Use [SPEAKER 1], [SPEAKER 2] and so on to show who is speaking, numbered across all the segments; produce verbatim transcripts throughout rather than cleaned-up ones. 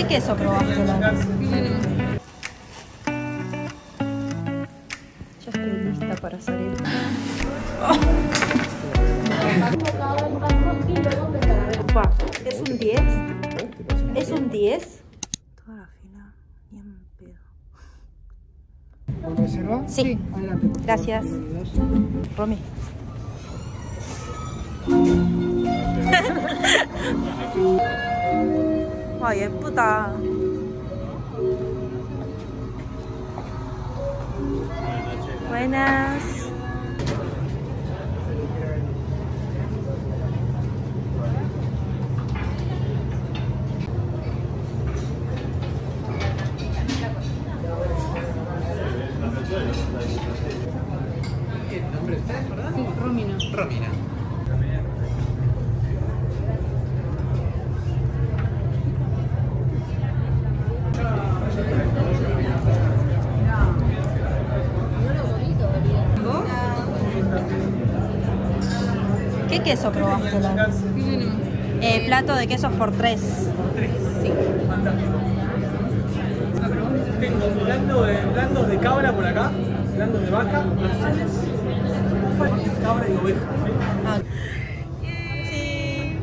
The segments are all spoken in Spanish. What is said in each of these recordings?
[SPEAKER 1] ¿Qué queso probaste? Ya estoy lista para salir. Opa, ¿es un diez? ¿Es un diez? Toda la fila, bien pedo.
[SPEAKER 2] ¿Reserva?
[SPEAKER 1] Sí. Sí, adelante. Gracias. Romy. 와 예쁘다. Buenas.
[SPEAKER 2] ¿Qué nombre es usted, verdad?
[SPEAKER 3] Sí, Romina.
[SPEAKER 2] Romina.
[SPEAKER 1] ¿Qué queso probaste? Eh, plato de quesos por tres.
[SPEAKER 2] Sí. Fantástico. Tengo blandos de, blandos de cabra por acá, blandos de vaca, cabra y oveja.
[SPEAKER 1] Ah. Sí.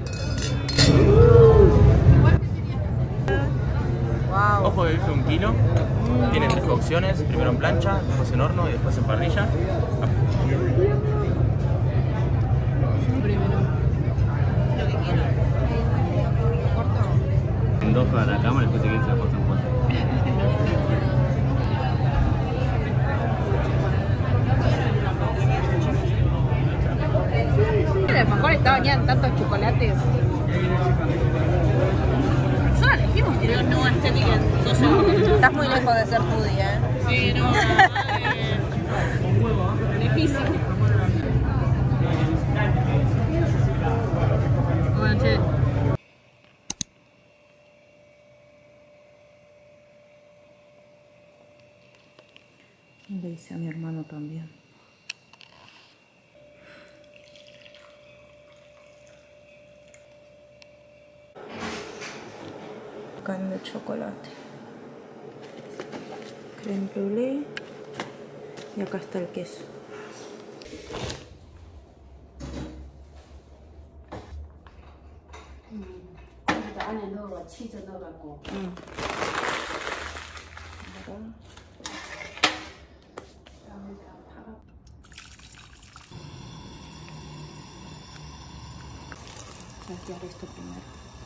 [SPEAKER 1] Wow.
[SPEAKER 4] Ojo de bife un kilo. Tiene tres cocciones, primero en plancha, después en horno y después en parrilla. En dos para la cámara y después si quieren se la corta en cuatro.
[SPEAKER 3] El alfajor estaba bañado en tantos chocolates. Nosotros elegimos que no, no estética en dos segundos.
[SPEAKER 1] Estás muy lejos de ser foodie, ¿eh?
[SPEAKER 3] Sí, no. Eh, difícil. Bueno, che.
[SPEAKER 1] Le hice a mi hermano también. Crème de chocolate, crème brûlée y acá está el queso. Mm. Voy a tirar esto primero.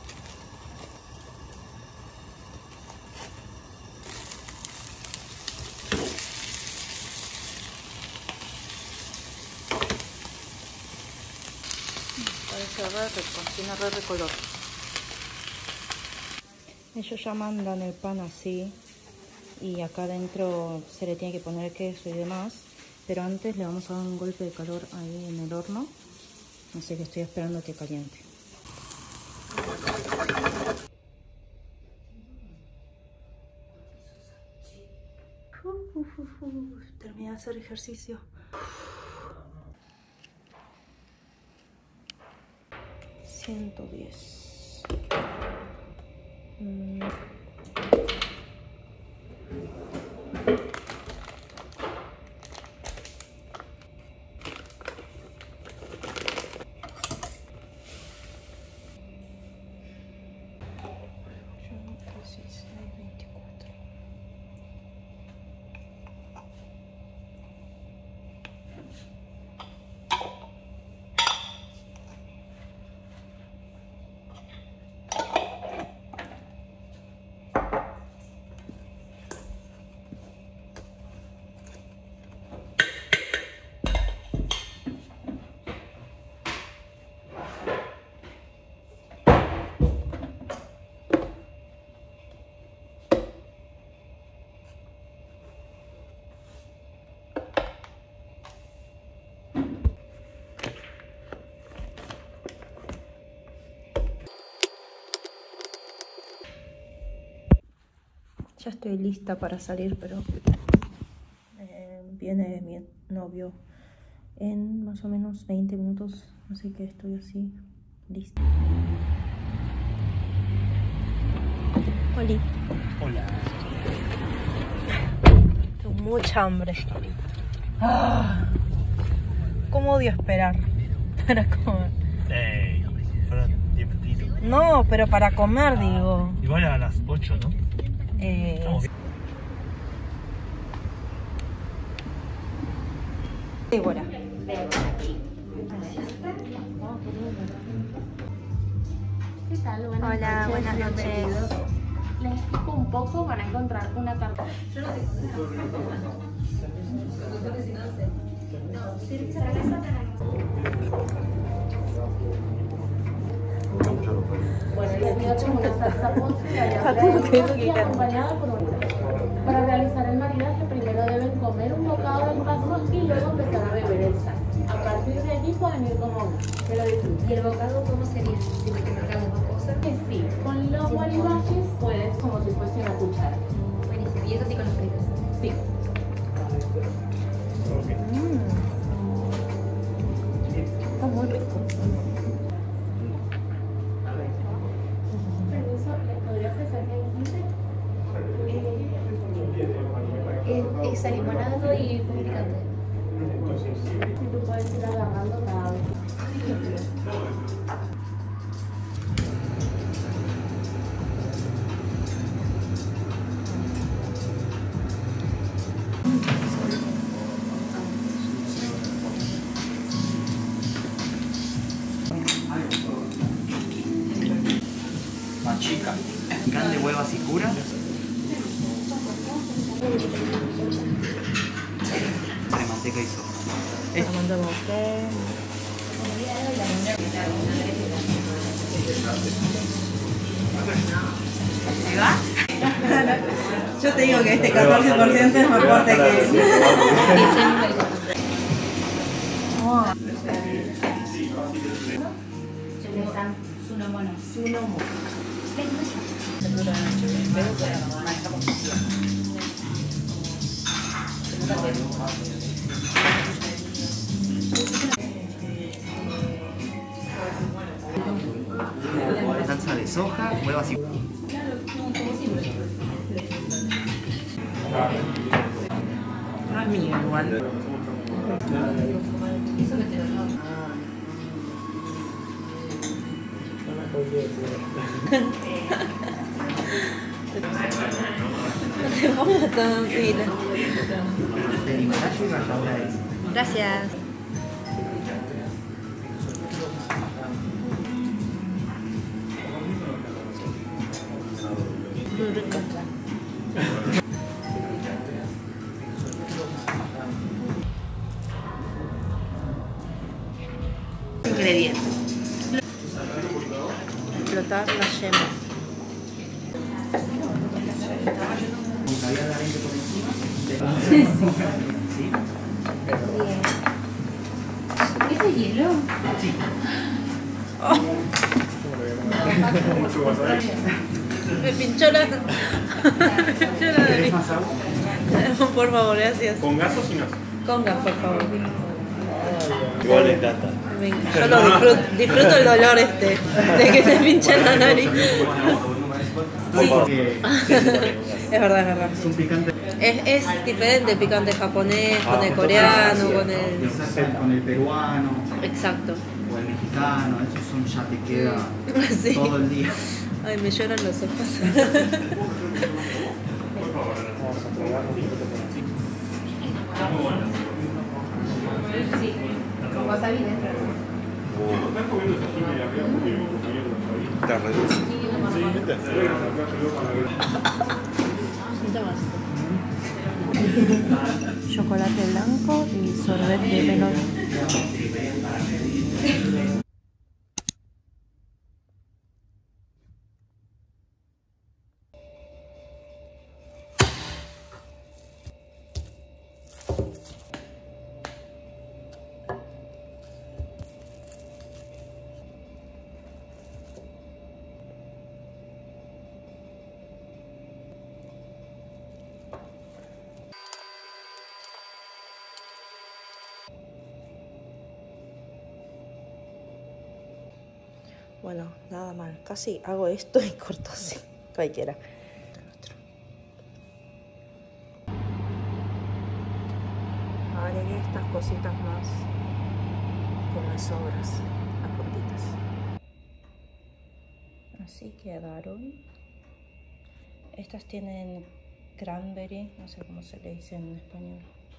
[SPEAKER 1] Parece re rico, tiene re de color. Ellos ya mandan el pan así y acá adentro se le tiene que poner queso y demás, pero antes le vamos a dar un golpe de calor ahí en el horno, así que estoy esperando que caliente. Uh, uh, uh, uh. Terminé de hacer ejercicio. ciento diez. Mm. Ya estoy lista para salir, pero eh, viene mi novio en más o menos veinte minutos, así que estoy así lista. Oli.
[SPEAKER 2] Hola.
[SPEAKER 1] Tengo mucha hambre. Ah, ¿cómo odio esperar para comer?
[SPEAKER 2] Ey, fueron diez minutitos.
[SPEAKER 1] No, pero para comer, digo.
[SPEAKER 2] Igual a las ocho, ¿no?
[SPEAKER 1] Eh,
[SPEAKER 2] Estamos bien.
[SPEAKER 1] Débora.
[SPEAKER 3] ¿Qué tal? Buenas
[SPEAKER 1] Hola,
[SPEAKER 3] noches.
[SPEAKER 1] buenas noches.
[SPEAKER 3] Bienvenidos. Les explico un poco para encontrar una carta. Bueno, les pido como una salsa postre acompañada por un... Para realizar el maridaje primero deben comer un bocado del vaso y luego empezar a beber el sal. A partir de allí pueden ir como uno. Que lo disfruten.
[SPEAKER 5] ¿Y el bocado cómo sería? ¿Si me marcamos dos cosas?
[SPEAKER 3] Que sí, con los maridajes puedes como si fuese una cuchara.
[SPEAKER 5] Buenísimo. ¿Y eso sí con los fritos?
[SPEAKER 3] Sí.
[SPEAKER 1] Está muy rico.
[SPEAKER 3] Permiso, ¿les podría ofrecer el quince?
[SPEAKER 5] Eh, es limonado y picante.
[SPEAKER 3] Si tú puedes ir agarrando cada vez.
[SPEAKER 4] Machica. Grande huevas y cura. De manteca y soja.
[SPEAKER 1] La mandamos a hacer.
[SPEAKER 6] Yo te digo que este catorce por ciento es más fuerte que...
[SPEAKER 4] Salsa de soja, huevas y...
[SPEAKER 6] No es mío igual.
[SPEAKER 1] No te pongas tan fina.
[SPEAKER 4] De Himalayo y ralladura es.
[SPEAKER 1] Gracias. Muy rico.
[SPEAKER 6] Ingredientes.
[SPEAKER 1] Explotar la yema.
[SPEAKER 4] Con caviar de veinte por encima. ¿Sí?
[SPEAKER 5] ¿Esto es hielo?
[SPEAKER 4] Sí.
[SPEAKER 1] Me pinchó la... Me pinchó la
[SPEAKER 4] ¿Querés
[SPEAKER 1] nariz.
[SPEAKER 4] más agua?
[SPEAKER 1] Por favor, gracias.
[SPEAKER 2] ¿Con gas o sin gas?
[SPEAKER 1] Con gas, por favor.
[SPEAKER 2] Igual le encanta.
[SPEAKER 1] Venga, yo lo disfruto, disfruto el dolor este, de que te pincha la nariz.
[SPEAKER 4] Sí. Porque
[SPEAKER 1] Es verdad, es verdad.
[SPEAKER 4] es un picante.
[SPEAKER 1] Es, es diferente el picante japonés, con el
[SPEAKER 2] Ah,
[SPEAKER 1] coreano, con el...
[SPEAKER 4] Quizás el- con el peruano
[SPEAKER 1] Exacto.
[SPEAKER 4] o el mexicano, esos son ya te queda
[SPEAKER 1] Sí.
[SPEAKER 4] todo el día.
[SPEAKER 1] Ay, me lloran los ojos.
[SPEAKER 5] Con wasabi dentro.
[SPEAKER 2] Está re dulce.
[SPEAKER 1] Chocolate blanco y sorbet de melón. Bueno, nada mal. Casi hago esto y corto así. Cualquiera. estas cositas más con las sobras, las puntitas. Así quedaron. Estas tienen cranberry, no sé cómo se le dice en español.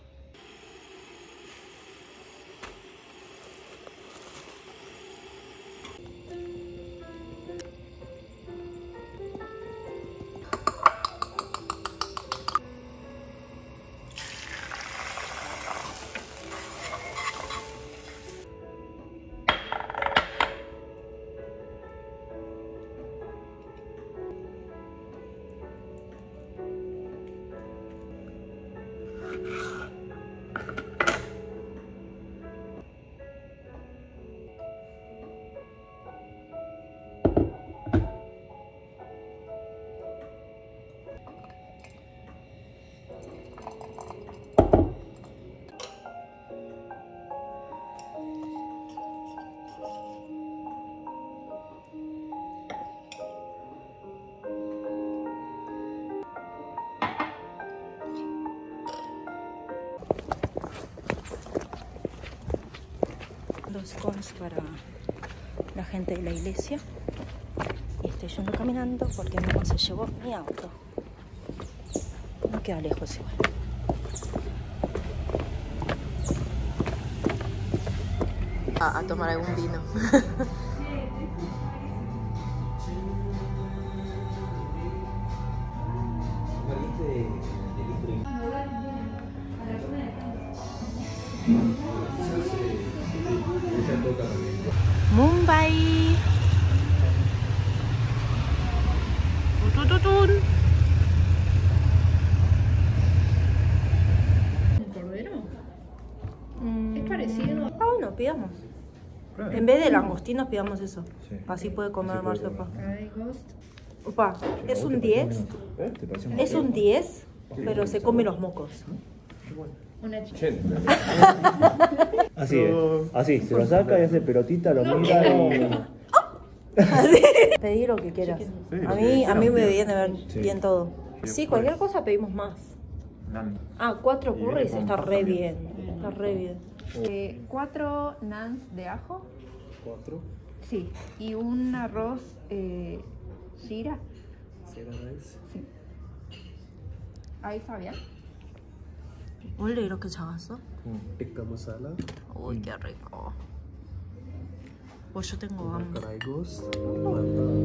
[SPEAKER 1] Los cones para la gente de la iglesia y estoy yendo caminando porque mi mamá se llevó mi auto. No queda lejos igual. A, a tomar algún vino. Mumbai. Tutututun.
[SPEAKER 5] ¿Un cordero?
[SPEAKER 1] Mm.
[SPEAKER 5] Es parecido.
[SPEAKER 1] Ah, bueno, pidamos. En vez de langostinos pidamos eso. Sí. Así puede comer marsopa. Opa, es un diez. Es un diez, pero se come los mocos.
[SPEAKER 5] Una
[SPEAKER 7] Así es, así, se lo saca y hace pelotita, lo mira y...
[SPEAKER 1] Pedí lo que quieras. A mí, a mí me viene bien todo. Sí, cualquier cosa pedimos más. Ah, cuatro curries está re bien. Está re bien.
[SPEAKER 8] Eh, cuatro nans de ajo.
[SPEAKER 7] ¿Cuatro?
[SPEAKER 8] Sí. Y un arroz eh, shira.
[SPEAKER 7] ¿Shira rice?
[SPEAKER 8] Sí. Ahí está bien.
[SPEAKER 1] 원래 이렇게 작았어?
[SPEAKER 7] 응. Tikka masala.
[SPEAKER 1] Uy, qué rico. Pues yo tengo hambre.
[SPEAKER 7] Karaigos.